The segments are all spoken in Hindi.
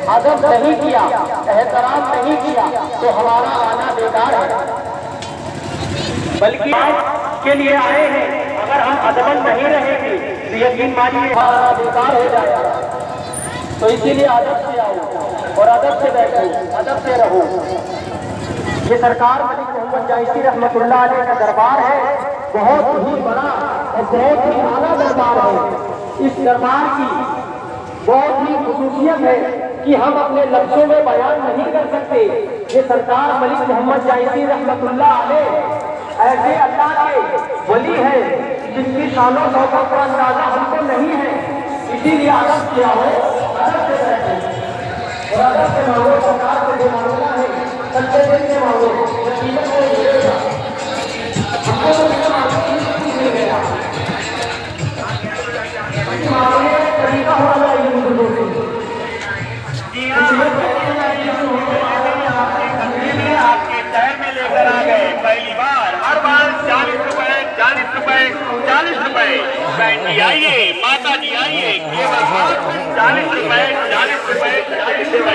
अदब नहीं किया, एहतराम नहीं किया तो हमारा आना बेकार है। बल्कि के लिए आए हैं, अगर हम अदबन नहीं रहेंगे तो यकीन मानिए हमारा बेकार हो जाएगा। तो इसीलिए अदब से आओ और अदब से बैठो, अदब से रहो। ये सरकार मलिक मोहम्मद जायसी रहमतुल्लाह अलैह का दरबार है, बहुत ही बड़ा और बहुत ही आला दरबार है। इस दरबार की बहुत ही खुसूसियत है कि हम अपने लफ्जों में बयान नहीं कर सकते। ये सरकार मलिक मोहम्मद जायसी रहमतुल्लाह अलैह ऐसे अल्लाह के वली है जिनकी शानो शौकत का अंदाजा हमको नहीं है। इसीलिए अदब किया हो, अदब से बैठे और अदब से मांगो। सरकार से जो मांगना है सच्चे दिल से मांगो, यकीनन वो मिलेगा। हमको तो बिना मांगे ही मिलेगा। मांगने का तरीका होना चाहिए मुझे आपके शहर में लेकर आ गए पहली बार। हर बार 40 रुपए 40 रुपए 40 रुपए। बहन जी आइए, माता जी आइए, केवल 40 रुपए 40 रुपए 40 रुपए।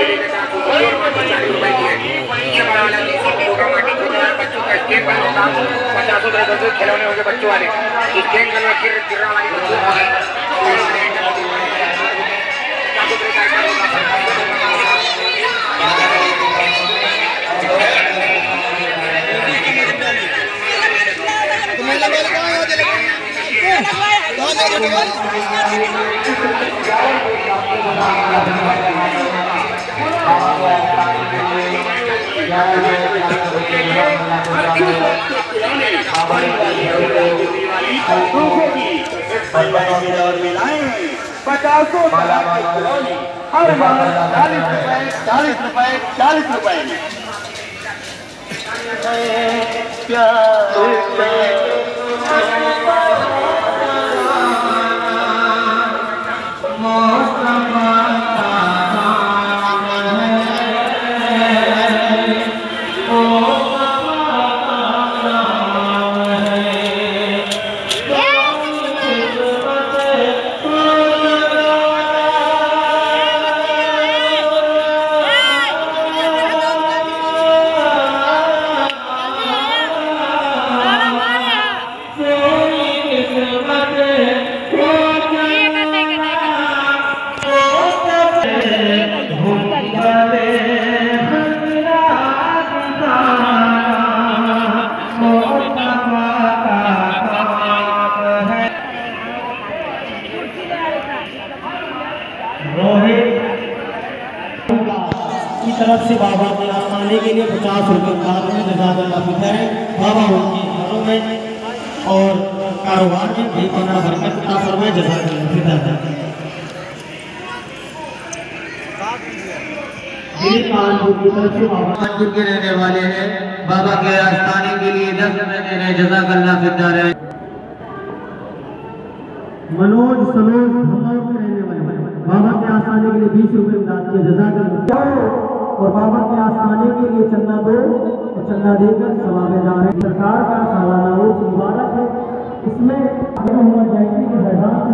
बच्चों का स्केट बनता 50 खिलौने होंगे बच्चों वाले, स्केट पचासों हर बार 40 रुपए 40 रुपए 40 रुपए। की तरफ से बाबा के आने के लिए 50 रुपये है। बाबा उनके घरों में और कारोबार में भी बना बरकत का फरमाए। जज़ाकल्लाह। मस्जिद के रहने वाले हैं, बाबा के आस्थाने के लिए 10 रुपए दे रहे। जज़ाकल्लाह फिद्दार है। मनोज सनोज भगवान के रहने वाले बाबा के आस्थाने के लिए 20 रुपये दान किए। जज़ाकल्लाह। और बाबा के आस्थाने के लिए चंदा दो और चंदा देकर सवाब जा रहे। सरकार का सालाना उर्स मुबारक है। इसमें मोहम्मद जायसी के